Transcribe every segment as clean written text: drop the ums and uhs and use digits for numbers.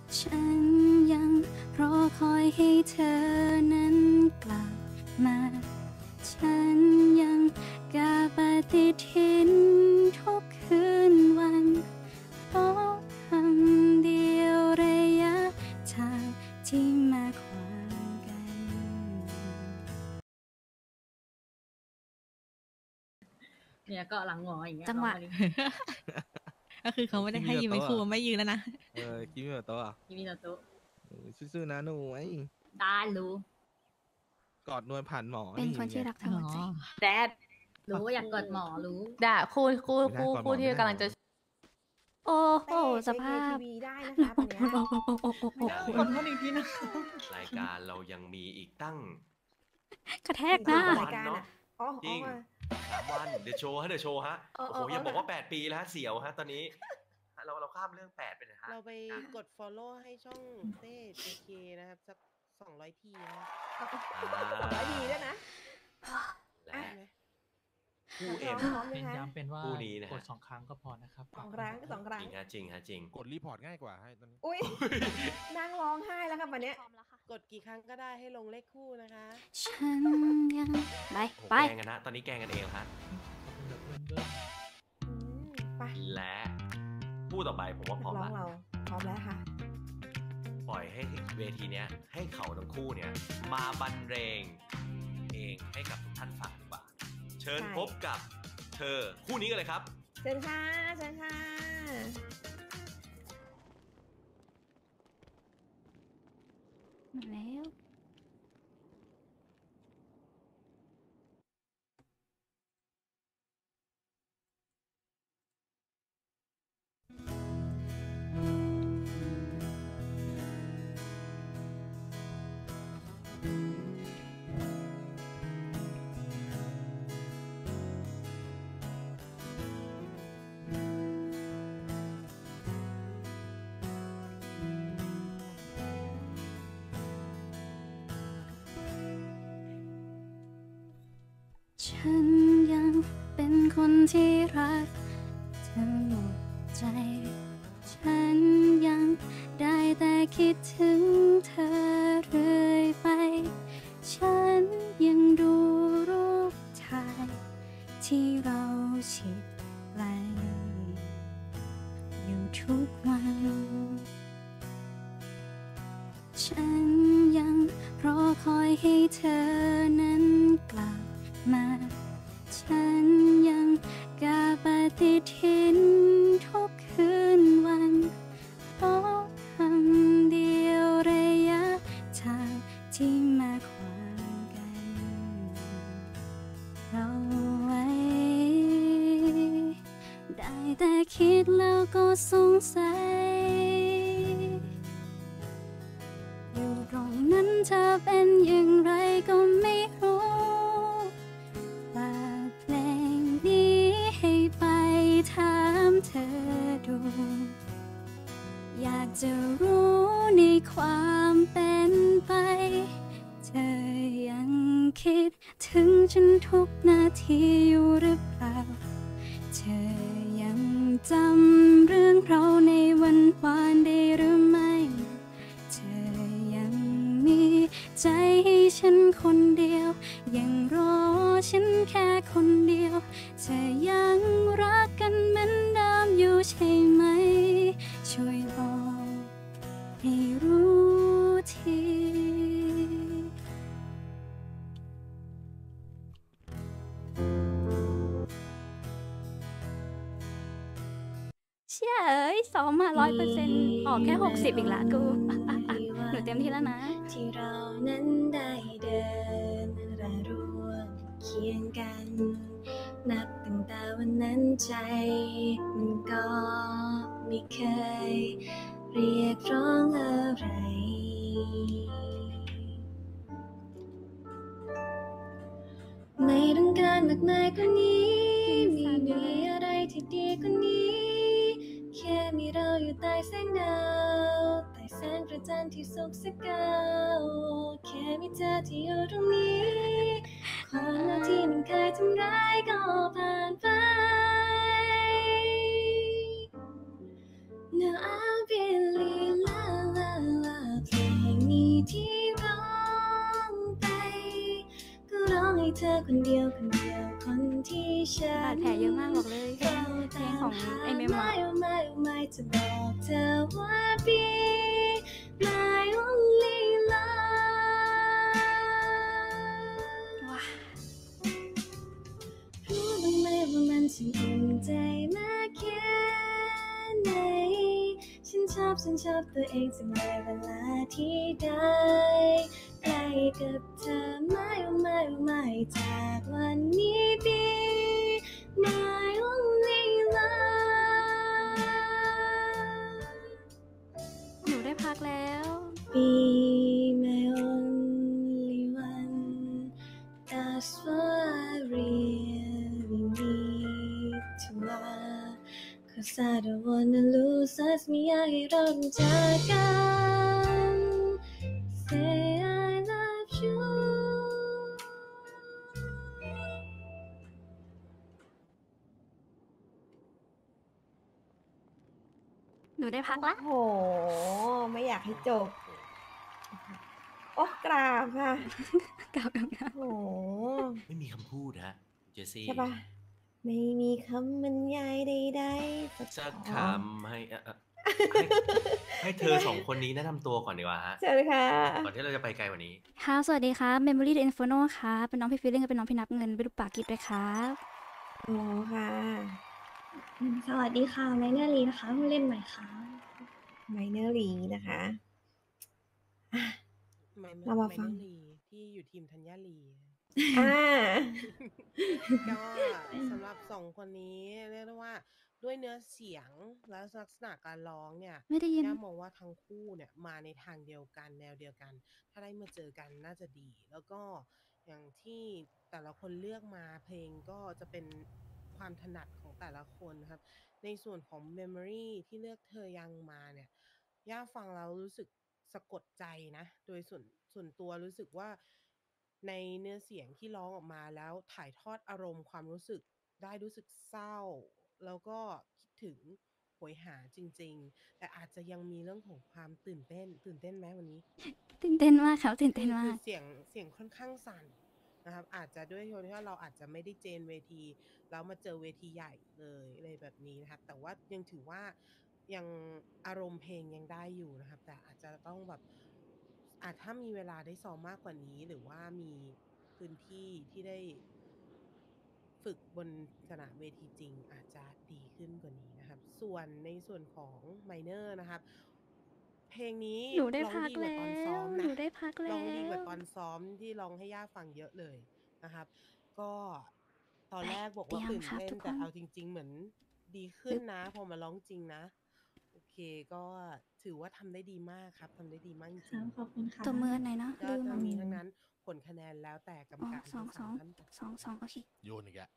ฉันยังรอคอยให้เธอนั้นกลับมาฉันยังกาปฏิทินทุกคืนวันเพราะคำเดียวระยะทางที่มาขวางกันเนี่ยก็หลังหงออย่างเงี้ยจังหวะก็คือเขาไม่ได้ให้ยืนเป็นครูไม่ยืนแล้วนะคิมิโนโตะคิมิโนโตะซื่อๆนะหนูไอ้ได้รู้กอดนวลผ่านหมอเป็นคนที่รักทั้งหัวใจแดดรู้ว่าอยากกอดหมอรู้ด่าคู่ที่กำลังจะโอ้โหสภาพทีวีได้นะคะตอนเนี้ยขอโทษอีกทีนะรายการเรายังมีอีกตั้งกระแทกหน้ารายการอ่ะอ๋อจริง 3 วันเดี๋ยวโชว์ฮะเดี๋ยวโชว์ฮะโอ้โหอย่าบอกว่า8 ปีแล้วฮะเสียวฮะตอนนี้เราข้ามเรื่อง8ไปเลยฮะเราไปกด follow ให้ช่องเต้ JK นะครับสัก200 ทีนะ200 ทีด้วยนะและคู่เอ็มพร้อมไหมเป็นคะย้ำเป็นว่าคู่นี้นะฮะกด2 ครั้งก็พอนะครับ 2 ครั้งก็2 ครั้งจริงฮะจริงฮะจริงกดรีพอร์ตง่ายกว่าให้ตอนนี้อุ้ยนั่งร้องไห้แล้วครับวันเนี้ยพร้อมแล้วค่ะกดกี่ครั้งก็ได้ให้ลงเลขคู่นะคะฉันยังไปโอ้โหไปแกล้งกันนะตอนนี้แกล้งกันเองฮะเป็นแบบเบิ้ลไปและคู่ต่อไปผมว่าพร้อมร้องละเราพร้อมแล้วค่ะปล่อยให้เวทีเนี้ยให้เขาทั้งคู่เนี่ยมาบรรเลงเองให้กับทุกท่านฟังดีกว่าเชิญใช่พบกับเธอคู่นี้กันเลยครับเชิญค่ะเชิญค่ะมาแล้ว ฉันยังเป็นคนที่รักเธอหมดใจ ฉันยังได้แต่คิดถึงเธอเรื่อยไป ฉันยังดูรูปถ่ายที่เราชิดไกลอยู่ทุกวัน ฉันยังรอคอยให้เธอนั้นกลับมาฉันยังกาปฏิทินทุกคืนวันเพราะคำเดียวระยะทางที่มาขวางกันเราไว้ ได้แต่คิดแล้วก็สงสัยอยู่ตรงนั้นเธอเป็นอย่างไรก็ไม่รู้ฝากเพลงนี้ให้ไปถามเธอดู อยากจะรู้ในความเป็นไป เธอยังคิดถึงฉันทุกนาทีอยู่หรือเปล่า เธอยังจำเรื่องเราในวันวานได้หรือไม่ เธอยังมีใจให้ฉันคนเดียว ยังรอฉันแค่คนเดียว เธอยังรักกันเหมือนเดิมอยู่ใช่ไหม ช่วยบอกให้รู้ที เชื่อเอ้ยซ้อมมา100%ออกแค่60อีกละกูหนูเต็มที่แล้วนะที่เรานั้นได้เดินและร่วมเคียงกัน นับตั้งแต่วันนั้นใจมันก็ไม่เคยเรียกร้องอะไร ไม่ต้องการมากมายกว่านี้ไม่มีอะไรที่ดีกว่านี้ แค่มีเราอยู่ใต้แสงดาวใต้แสงพระจันทร์ที่สุกสกาวแค่มีเธอที่อยู่ตรงนี้ ความรักที่มันเคยทำร้ายก็ผ่านไป Now I really love มีเธอคนเดียวคนเดียวคนที่ฉับาดนแผลเยอะมากบอกเลยเฝ้าเพลตาง มของหาไอเมมไม่อะไม่จะบอกเธอว่า be my only love ว้ารู้บ้างไหมว่ามันช่างอุ่นใจมากแค่ไหนฉันชอบตัวเองจังเลยเวลาที่ได้ใกล้กับเธอไม่จากวันนี้ be my only love หนูได้พักแล้ว be my only one that's what I really need to love cause I don't wanna lose us ไม่อยากให้เราต้องจากกัน say I love you หนูได้พักละโอ้โห ไม่อยากให้จบ โอ้กราบค่ะกลับกันโอ้โหไม่มีคำพูดฮะเจสซี่ใช่ปะไม่มีคำบรรยายใดๆสักคำให้ให้เธอสองคนนี้แนะนำตัวก่อนดีกว่าฮะเชิญค่ะก่อนที่เราจะไปไกลกว่านี้ค่ะสวัสดีครับ Memory the Inferno ค่ะเป็นน้องพี่ฟิลลิ่งกับเป็นน้องพี่นับเงินไปดูปากกิบด้วยครับโอ้ค่ะสวัสดีค่ะไมเนอร์ลีนะคะผู้เล่นใหม่ค่ะไมเนอร์ลีนะคะอ่ะเรามาฟังที่อยู่ทีมธัญญาลีอ่าก็สำหรับสองคนนี้เรียกได้ว่าด้วยเนื้อเสียงและลักษณะการร้องเนี่ยไม่ได้ยินย่ามองว่าทั้งคู่เนี่ยมาในทางเดียวกันแนวเดียวกัน ถ้าได้มาเจอกันน่าจะดี แล้วก็อย่างที่แต่ละคนเลือกมาเพลงก็จะเป็นความถนัดของแต่ละคนนะครับ ในส่วนของ Memory ที่เลือกเธอยังมาเนี่ยย่าฟังแล้วรู้สึกสะกดใจนะ โดยส่วนตัวรู้สึกว่าในเนื้อเสียงที่ร้องออกมาแล้วถ่ายทอดอารมณ์ความรู้สึกได้รู้สึกเศร้า แล้วก็คิดถึงโหยหาจริงๆ แต่อาจจะยังมีเรื่องของความตื่นเต้นไหมวันนี้ตื่นเต้นมากครับตื่นเต้นมาคืกอเสียงค่อนข้างสั่นนะครับ อาจจะด้วยที่ว่าเราอาจจะไม่ได้เจนเวทีแล้วมาเจอเวทีใหญ่เลยอะไรแบบนี้นะครับ แต่ว่ายังถือว่ายังอารมณ์เพลงยังได้อยู่นะครับ แต่อาจจะต้องแบบถ้ามีเวลาได้ซ้อมมากกว่านี้ หรือว่ามีพื้นที่ที่ได้ฝึกบนสนามเวทีจริง อาจจะดีขึ้นกว่านี้นะครับ ส่วนในส่วนของไมเนอร์นะครับ เพลงนี้หนูได้ร้องพักดีกว่าแล้ตอนซ้อวมหนะนูได้พักแล้ร้วองดีกว่าตอนซ้อมที่ร้องให้ย่าฟังเยอะเลยนะครับ ก็ตอนแรกบอกว่าเตรีตื่ยนมครับเต้นทุกคนแต่เอาจริง ๆ เหมือนดีขึ้นนะ พอมาร้องจริงนะ โอเคก็ถือว่าทำได้ดีมากครับทำได้ดีมากจริงขอบคุณค่ะตัวมืออันไหนนะๆก็ลืมทั้อะงนี้ทั้งนั้นผลคะแนนแล้วแต่กรรมอ๋อการสองทั้งสองท่านตัดสองโอเคโยนอีกอะ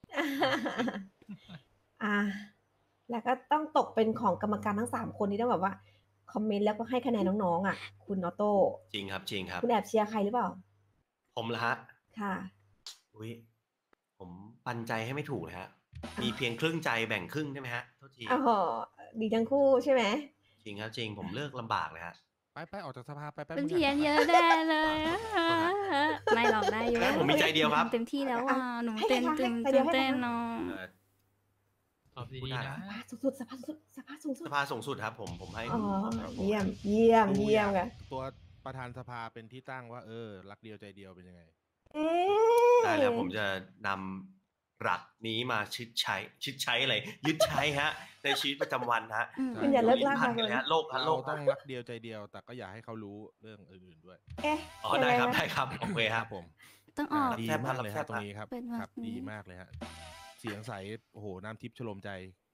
อ่า แล้วก็ต้องตกเป็นของกรรมการทั้ง3คนที่ต้องแบบว่าคอมเมนต์แล้วก็ให้คะแนนน้องๆอ่ะ คุณออโต้จริงครับจริงครับคุณแอบเชียร์ใครหรือเปล่าผมละฮะค่ะอุ้ยผมปันใจให้ไม่ถูกเลยฮะ มีเพียงครึ่งใจแบ่งครึ่งได้ไหมฮะโทษทีอ๋อดีทั้งคู่ใช่ไหมจริงครับจริงผมเลิกลำบากเลยฮะไปออกจากสภาไปเป็นมึงเพียนเยอะแน่เลยอะไม่หรอกได้อยู่ผมมีใจเดียวครับเต็มที่แล้วอ่ะหนูให้เต้นใครตื่นให้ใครเดียวให้ใครเต้นเนาะเอ่อตอบพูดีดได้ๆเหรอนะสภาสูงสุดสภาสูงสุสดภาสูงสุดครับผมให้อ๋อครับผมเยี่ยมดูเยี่ยมอยากค่ะตัวประธานสภาเป็นที่ตั้งว่ารักเดียวใจเดียวเป็นยังไงได้แล้วผมจะนำหลักนี้มาชิดใช้อะไรยึดใช้ฮะ ในชีวิตประจำวันฮะอืมคุณอย่าเลิกลิ้ลาน กพันนะกันเลยฮะโลกเราโลกต้องรักเดียวใจเดียว แต่ก็อย่าให้เขารู้เรื่องอื่นๆด้วยเอ๊ะอ๋อได้ครับยังไงนะได้ครับโอเคคครัรับบ ผมต้องออกดีแซ่บมากเลยแซ่ฮะบตรงนี้ครับเป็นแบบครับนี้ดีมากเลยฮะเสียงใสโอ้โหน้ำทิพย์ชโลมใจ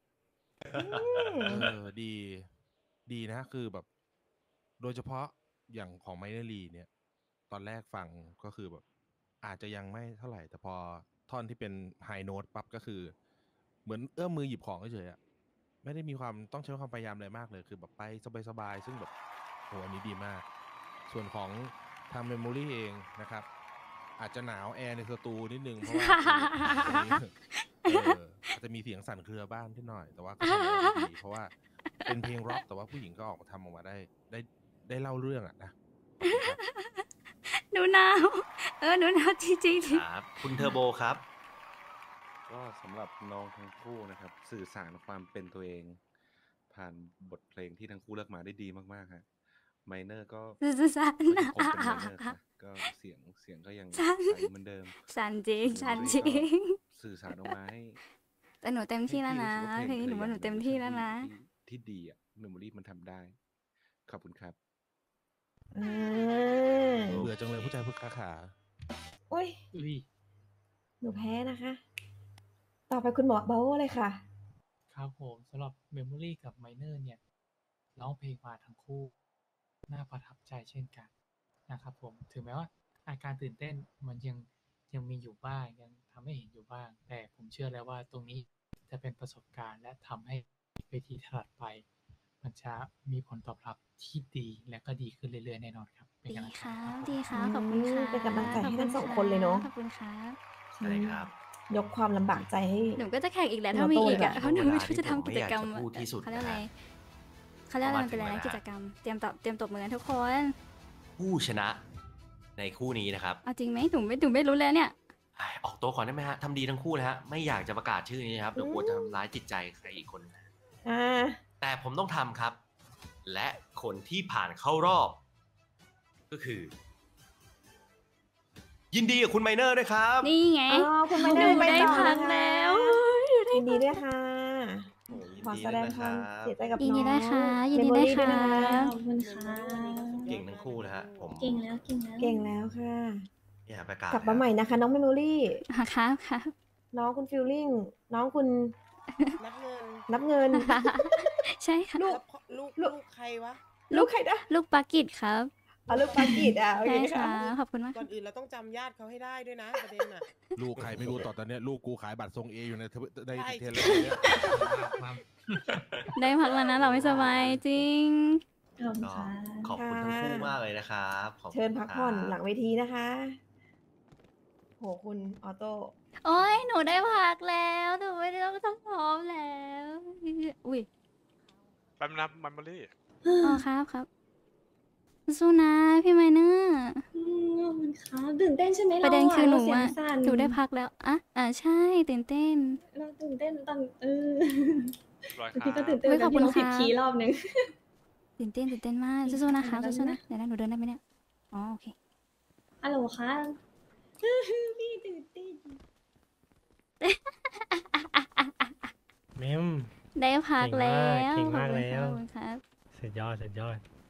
ดีนะคือแบบ โดยเฉพาะอย่างของไมเนอรีเนี่ย ตอนแรกฟังก็คือแบบ อาจจะยังไม่เท่าไหร่ แต่พอท่อนที่เป็นไฮโน้ตปั๊บก็คือ เหมือนเอื้อมมือหยิบของเฉยๆอะไม่ได้มีความต้องใช้ความพยายามอะไรมากเลย คือแบบไปสบายๆซึ่งแบบโหอันนี้ดีมาก ส่วนของทางเมมโมรี่เองนะครับ อาจจะหนาวแอร์ในสตูนิดนึง เพราะว่าตรงนี้อาจจะมีเสียงสั่นเครือบ้างนิดหน่อย แต่ว่าก็ทำออกมาได้ดีเพราะว่าเป็นเพลงร็อกแต่ว่าผู้หญิงก็ออกมาทำออกมาได้เล่าเรื่องอะนะหนูหนาวหนูหนาวจริงๆครับ คุณเทอร์โบครับก็สำหรับน้องทั้งคู่นะครับ สื่อสารความเป็นตัวเอง ผ่านบทเพลงที่ทั้งคู่เลือกมาได้ดีมากๆฮะไมเนอร์ก็สื่อสารก็ยังคงเป็นไมเนอร์ค่ะก็เสียงก็ยังใสเหมือนเดิมสันจริงส่สัวนนเมจริลี่ก็งสื่อสารออกมาให้แต่หนูเต็มที่แล้วนะเพลงนี้หนูว่าหนูเต็มที่แล้วนะที่ดีอ่ะเมมโมรี่มันทำได้ ขอบคุณครับเบื่อจังเลยผู้ชายพึกขาอุ้ยอุ้ยหนูแพ้นะคะ ต่อไปคุณหมอบาโวเลยค่ะครับผมสำหรับเมมโมรี่กับไมเนอร์เนี่ยร้องเพลงมาทั้งคู่ น่าประทับใจเช่นกันนะครับผมถึงแม้ว่าอาการตื่นเต้นมันยังมีอยู่บ้างยังทำให้เห็นอยู่บ้าง แต่ผมเชื่อแล้วว่าตรงนี้จะเป็นประสบการณ์และทำให้เวทีถัดไป มันจะมีผลตอบรับที่ดีและก็ดีขึ้นเรื่อยๆแน่นอนครับเป็นดีกำลังใจค่ะให้ครับดีค่ะขอบคุณค่ะเป็นกำลังใจให้ทั้งสองขบคนเลยเนอะขอบคุณครับใช่ครับยกความลำบากใจให้หนูก็จะแข่งอีกแหล้วถ้ามีอีกอ่ะโตเลยเพราะหนูไม่รู้จะทำกิจกรรมเวลาที่ผมไม่อยากจะพูดที่สุดเขาเรียกอะไรนะฮะเขาเรียกอะไรมันเป็นอะไรเพราะว่านะกิจกรรมเตรียมตบมือกันทุกคนผู้ชนะในคู่นี้นะครับเอาจริงไหมหนูไม่รู้แล้วเนี่ยออกตัวก่อนได้ไหมฮะทำดีทั้งคู่นะฮะไม่อยากจะประกาศชื่อนี้นะครับเดี๋ยวกลัวจะทำร้ายจิตใจใครอีกคนนะ แต่ผมต้องทำครับ และคนที่ผ่านเข้ารอบ ก็คือ ยินดีกับคุณไมเนอร์ด้วยครับนี่ไงอ๋อคุณไมเนหอนูร์ไปได้ต่อพักนะคะแล้วยินดีด้วยค่ะโอ้ยินขอดีแสด้ดวยงนะคความรับเสียใจกับยินน้ดีองด้วยค่ะยินดีเมมโมด้วยรี่ค่ะนะขอบคุณค่ะเก่งทั้งคู่นะฮะผมเก่งแล้วเก่งแล้วเก่งแล้วค่ะอย่าประกาศกลับมาใหม่นะคะ น้องเมมโมรี่ค่ะน้องคุณฟิลลิ่ง น้องคุณนับเงินนับเงินใช่ค่ะลูกใครวะลูกใครนะลูกปากิจครับเอาลูกปากีดอ่ะโอเคใช่ค่ะค่ะขอบคุณมากก่อนอื่นเราต้องจำญาติเขาให้ได้ด้วยนะประเด็นอ่ะๆลูกใครไม่รู้ตอนเนี้ยลูกกูขายบัตรทรงเออยู่ในในใช่เทเลเนี่ยได้พักแล้วนะเราไม่สบายจริงขอบคุณก็ค่ะขอบคุณทั้งคู่มากเลยนะครับขอบคุณเชิญพักผ่อนครับหลังเวทีนะคะ โหคุณออโต้โอ้ยหนูได้พักแล้วหนูไม่ได้ต้องพร้อมแล้วอุ้ยแป๊บนะมันมาลี่อ๋อครับสู้นะพี่ไมเนอร์ขอบคุณค่ะตื่นเต้นใช่ไหมประเด็นคือหนูเสียงอะสั่นหนูได้พักแล้วใช่ตื่นเต้นเราตื่นเต้นตอนร้อยบางคทีรัก็บตื่นเต้นเฮ้ยตอนขอบคุที่ณร้องผิดค่ะคีย์รอบนึงตื่นเต้นมากสู้ๆนะคะสู้ๆนะเดี๋ยวนะหนูเดินได้ไหมเนี่ยอ๋อโอเคฮัลโหลค่ะพี่ตื่นเต้นเมมได้พักแล้วเก่งมากแล้วขอบคุณครับสุดยอด